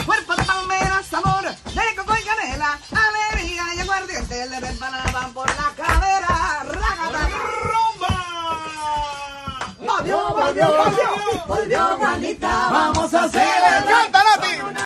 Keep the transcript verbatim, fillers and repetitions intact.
cuerpo de palmera, sabor de coco y canela, alegría y aguardiente le resbalaban por la cadera. ¡Rágata! Volvió, volvió, volvió, volvió Juanita. Vamos a celebrar.